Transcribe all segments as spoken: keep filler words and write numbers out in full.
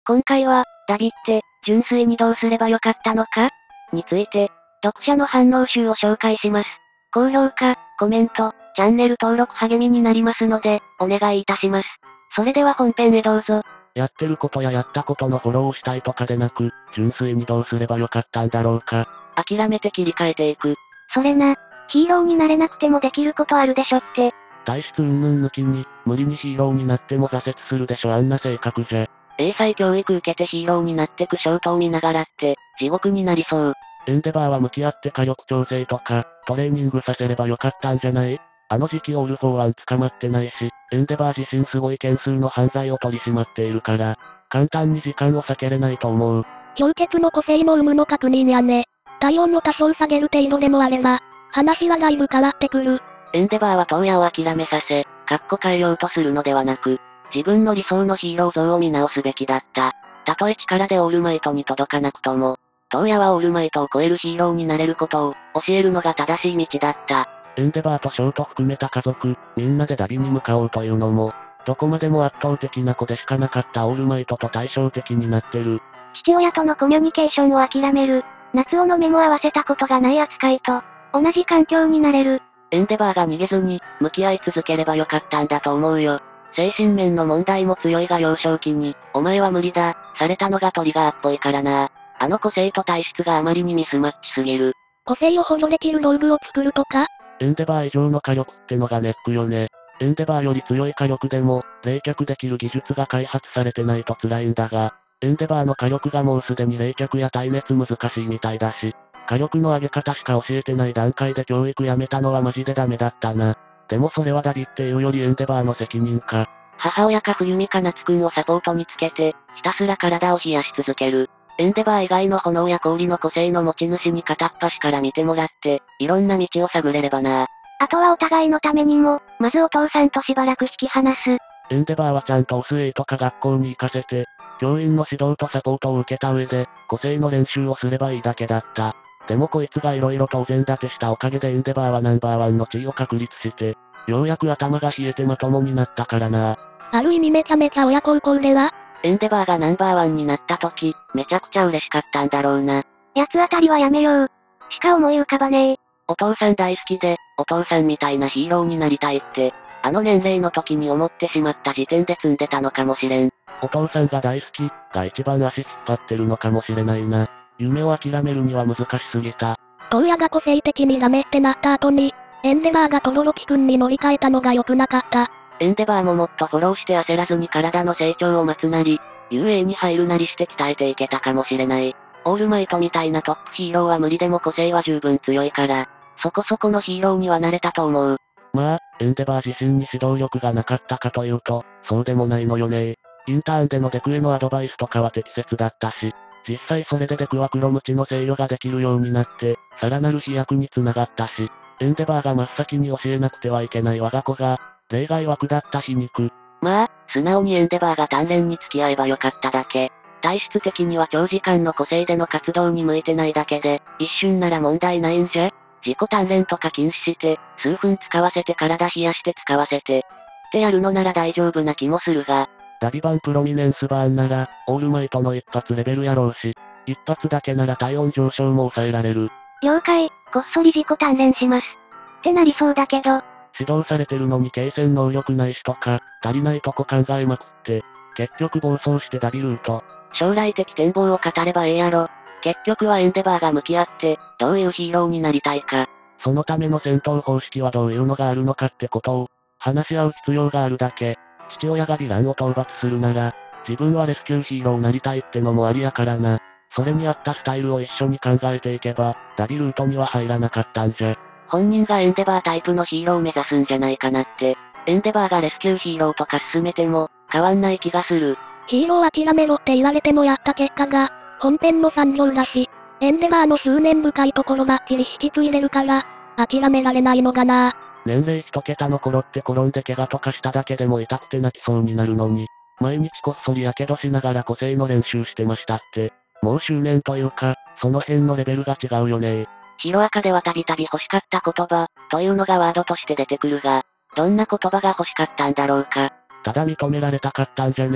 今回は、ダビって、純粋にどうすればよかったのかについて、読者の反応集を紹介します。高評価、コメント、チャンネル登録励みになりますので、お願いいたします。それでは本編へどうぞ。 やってることややったことのフォローをしたいとかでなく、純粋にどうすればよかったんだろうか。 諦めて切り替えていく。それな、ヒーローになれなくてもできることあるでしょって。 体質云々抜きに、無理にヒーローになっても挫折するでしょあんな性格じゃ。 英才教育受けてヒーローになってくショートを見ながらって、地獄になりそう。 エンデバーは向き合って火力調整とか、トレーニングさせればよかったんじゃない？あの時期オールフォーワン捕まってないし、エンデバー自身すごい件数の犯罪を取り締まっているから、簡単に時間を避けれないと思う。 氷結の個性の有無の確認やね。体温を多少下げる程度でもあれば、話はだいぶ変わってくる。 エンデバーは東野を諦めさせ、かっこ変えようとするのではなく、自分の理想のヒーロー像を見直すべきだった。たとえ力でオールマイトに届かなくとも、東野はオールマイトを超えるヒーローになれることを、教えるのが正しい道だった。 エンデバーとショート含めた家族、みんなでダビに向かおうというのも、どこまでも圧倒的な子でしかなかったオールマイトと対照的になってる。 父親とのコミュニケーションを諦める。夏尾の目も合わせたことがない扱いと、同じ環境になれる。エンデバーが逃げずに、向き合い続ければよかったんだと思うよ。精神面の問題も強いが幼少期に、お前は無理だ、されたのがトリガーっぽいからな。あの個性と体質があまりにミスマッチすぎる。 個性を補助できる道具を作るとか？ エンデバー以上の火力ってのがネックよね。エンデバーより強い火力でも、冷却できる技術が開発されてないと辛いんだが、エンデバーの火力がもうすでに冷却や耐熱難しいみたいだし、火力の上げ方しか教えてない段階で教育やめたのはマジでダメだったな。でもそれはダビっていうよりエンデバーの責任か。 母親か冬美か夏くんをサポートにつけて、ひたすら体を冷やし続ける。エンデバー以外の炎や氷の個性の持ち主に片っ端から見てもらって、いろんな道を探れればな。あとはお互いのためにも、まずお父さんとしばらく引き離す。 エンデバーはちゃんとオスエイとか学校に行かせて、教員の指導とサポートを受けた上で、個性の練習をすればいいだけだった。でもこいつが色々とお膳立てしたおかげでエンデバーはナンバーワンの地位を確立して、ようやく頭が冷えてまともになったからな。 ある意味めちゃめちゃ親孝行では？ エンデバーがナンバーワンになった時、めちゃくちゃ嬉しかったんだろうな。八つ当たりはやめよう。しか思い浮かばねえ。お父さん大好きで、お父さんみたいなヒーローになりたいって、あの年齢の時に思ってしまった時点で積んでたのかもしれん。 お父さんが大好き、が一番足引っ張ってるのかもしれないな。夢を諦めるには難しすぎた。 東野が個性的にダメってなった後に、エンデバーが轟くんに乗り換えたのが良くなかった。 エンデバーももっとフォローして焦らずに体の成長を待つなり、遊泳に入るなりして鍛えていけたかもしれない。オールマイトみたいなトップヒーローは無理でも個性は十分強いから、そこそこのヒーローにはなれたと思う。 まあ、エンデバー自身に指導力がなかったかというと、そうでもないのよね。インターンでのデクへのアドバイスとかは適切だったし、実際それでデクは黒ムチの制御ができるようになって、さらなる飛躍につながったし、エンデバーが真っ先に教えなくてはいけない我が子が、例外枠だった皮肉。 まあ、素直にエンデバーが鍛錬に付き合えばよかっただけ。体質的には長時間の個性での活動に向いてないだけで、一瞬なら問題ないんじゃ？自己鍛錬とか禁止して、数分使わせて体冷やして使わせて。ってやるのなら大丈夫な気もするが。 ダビ版プロミネンスバーンなら、オールマイトの一発レベルやろうし、一発だけなら体温上昇も抑えられる。 了解、こっそり自己鍛錬します。ってなりそうだけど。 指導されてるのに継戦能力ないしとか、足りないとこ考えまくって、結局暴走してダビルート。 将来的展望を語ればええやろ。結局はエンデバーが向き合って、どういうヒーローになりたいか。 そのための戦闘方式はどういうのがあるのかってことを、話し合う必要があるだけ。父親がヴィランを討伐するなら、自分はレスキューヒーローになりたいってのもありやからな。それに合ったスタイルを一緒に考えていけば、ダビルートには入らなかったんじゃ。本人がエンデバータイプのヒーローを目指すんじゃないかなって。エンデバーがレスキューヒーローとか進めても、変わんない気がする。 ヒーロー諦めろって言われてもやった結果が、本編の産業だし、エンデバーの執念深いところばっちり引き継いでるから、諦められないのがな。 年齢一桁の頃って転んで怪我とかしただけでも痛くて泣きそうになるのに、毎日こっそり火傷しながら個性の練習してましたって、もう執念というか、その辺のレベルが違うよね。 ヒロアカではたびたび欲しかった言葉、というのがワードとして出てくるが、どんな言葉が欲しかったんだろうか。 ただ認められたかったんじゃね？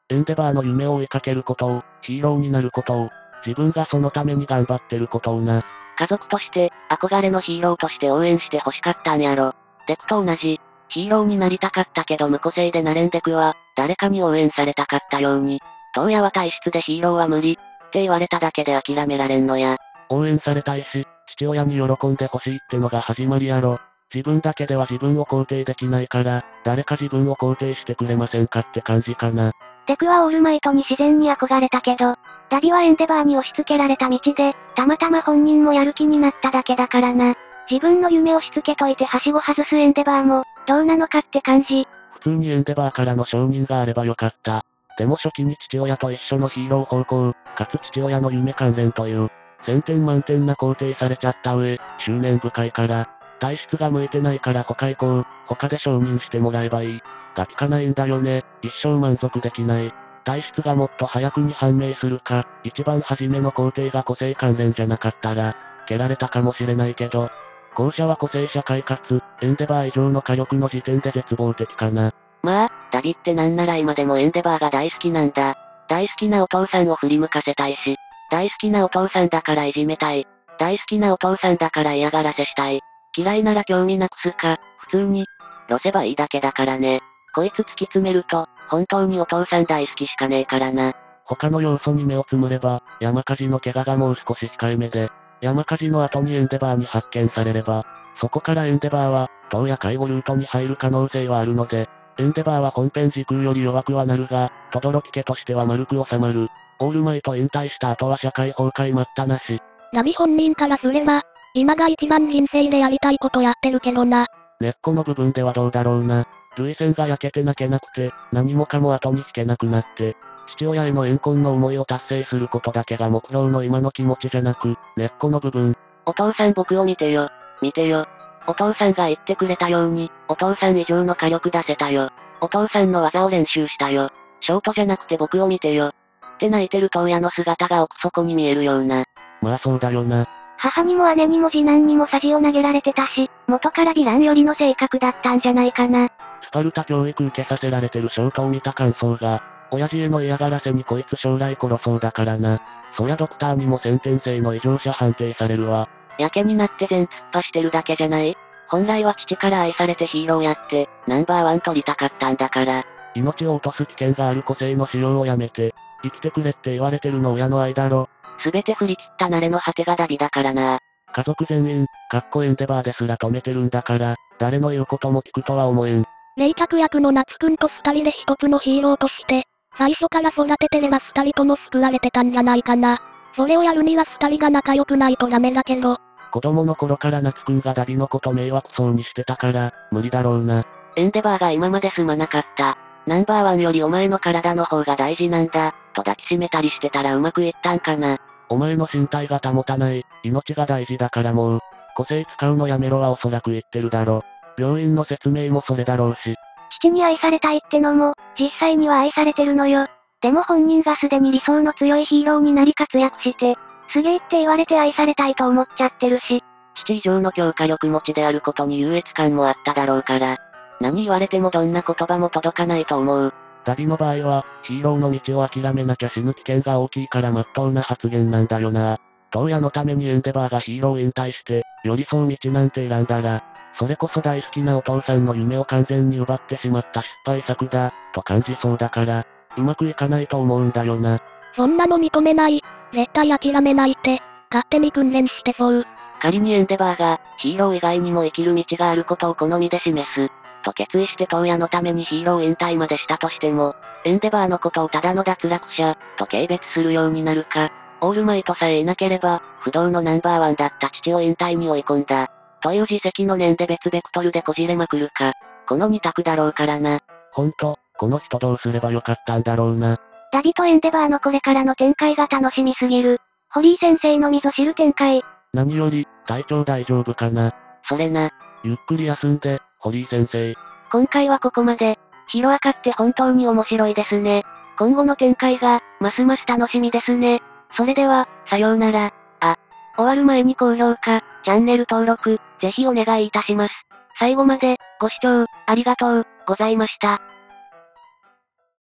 エンデバーの夢を追いかけることを、ヒーローになることを、自分がそのために頑張ってることをな。 家族として、憧れのヒーローとして応援して欲しかったんやろ。デクと同じ。ヒーローになりたかったけど無個性でなれんデクは、誰かに応援されたかったように。東野は体質でヒーローは無理、って言われただけで諦められんのや。 応援されたいし、父親に喜んで欲しいってのが始まりやろ。自分だけでは自分を肯定できないから、誰か自分を肯定してくれませんかって感じかな。 デクはオールマイトに自然に憧れたけど、ダビはエンデバーに押し付けられた道で、たまたま本人もやる気になっただけだからな。自分の夢をしつけといてはしご外すエンデバーも、どうなのかって感じ。 普通にエンデバーからの承認があればよかった。でも初期に父親と一緒のヒーロー方向、かつ父親の夢関連という、千点満点な肯定されちゃった上、執念深いから、体質が向いてないから他行こう、他で承認してもらえばいい。が効かないんだよね、一生満足できない。体質がもっと早くに判明するか、一番初めの肯定が個性関連じゃなかったら、蹴られたかもしれないけど、後者は個性社会かつ、エンデバー以上の火力の時点で絶望的かな。 まあ、ダビってなんなら今でもエンデバーが大好きなんだ。大好きなお父さんを振り向かせたいし、大好きなお父さんだからいじめたい。大好きなお父さんだから嫌がらせしたい。嫌いなら興味なくすか、普通に、ろせばいいだけだからね。こいつ突き詰めると、本当にお父さん大好きしかねえからな。 他の要素に目をつむれば、山火事の怪我がもう少し控えめで、山火事の後にエンデバーに発見されれば、そこからエンデバーは、当や介護ルートに入る可能性はあるので、エンデバーは本編時空より弱くはなるが、轟家としては丸く収まる。オールマイト引退した後は社会崩壊待ったなし。 ナビ本人からすれば、今が一番人生でやりたいことやってるけどな。 根っこの部分ではどうだろうな。涙腺が焼けて泣けなくて、何もかも後に引けなくなって、父親への怨恨の思いを達成することだけが目標の今の気持ちじゃなく、根っこの部分。 お父さん僕を見てよ。見てよ。お父さんが言ってくれたように、お父さん以上の火力出せたよ。お父さんの技を練習したよ。ショートじゃなくて僕を見てよ。って泣いてる東野の姿が奥底に見えるような。 まあそうだよな。 母にも姉にも次男にもさじを投げられてたし、元からヴィラン寄りの性格だったんじゃないかな。 スパルタ教育受けさせられてるショートを見た感想が、親父への嫌がらせにこいつ将来殺そうだからな。そりゃドクターにも先天性の異常者判定されるわ。 やけになって全突破してるだけじゃない？本来は父から愛されてヒーローやって、ナンバーワン取りたかったんだから。 命を落とす危険がある個性の使用をやめて、生きてくれって言われてるの親の愛だろ。 すべて振り切った慣れの果てがダビだからな。 家族全員、かっこエンデバーですら止めてるんだから、誰の言うことも聞くとは思えん。 冷却役の夏くんと二人で一つのヒーローとして、最初から育ててれば二人とも救われてたんじゃないかな。それをやるには二人が仲良くないとダメだけど。 子供の頃から夏くんがダビのこと迷惑そうにしてたから、無理だろうな。 エンデバーが今まで済まなかった。ナンバーワンよりお前の体の方が大事なんだ、と抱きしめたりしてたらうまくいったんかな。 お前の身体が保たない、命が大事だからもう、個性使うのやめろはおそらく言ってるだろ。病院の説明もそれだろうし。 父に愛されたいってのも、実際には愛されてるのよ。でも本人がすでに理想の強いヒーローになり活躍して、すげーって言われて愛されたいと思っちゃってるし、父以上の強化力持ちであることに優越感もあっただろうから、何言われてもどんな言葉も届かないと思う。 ダビの場合は、ヒーローの道を諦めなきゃ死ぬ危険が大きいから真っ当な発言なんだよな。東野のためにエンデバーがヒーローを引退して、寄り添う道なんて選んだら、それこそ大好きなお父さんの夢を完全に奪ってしまった失敗作だ、と感じそうだから、うまくいかないと思うんだよな。 そんなの認めない。絶対諦めないって、勝手に訓練してそう。 仮にエンデバーが、ヒーロー以外にも生きる道があることを好みで示す、と決意して東野のためにヒーロー引退までしたとしても、エンデバーのことをただの脱落者、と軽蔑するようになるか、オールマイトさえいなければ、不動のナンバーワンだった父を引退に追い込んだ、という自責の念で別ベクトルでこじれまくるか、この二択だろうからな。 ほんと、この人どうすればよかったんだろうな。 ダビとエンデバーのこれからの展開が楽しみすぎる。堀井先生の溝知る展開。 何より、体調大丈夫かな。 それな。 ゆっくり休んで、堀井先生。 今回はここまで。ヒロアカって本当に面白いですね。今後の展開が、ますます楽しみですね。それでは、さようなら。あ、終わる前に高評価、チャンネル登録、ぜひお願いいたします。最後まで、ご視聴、ありがとう、ございました。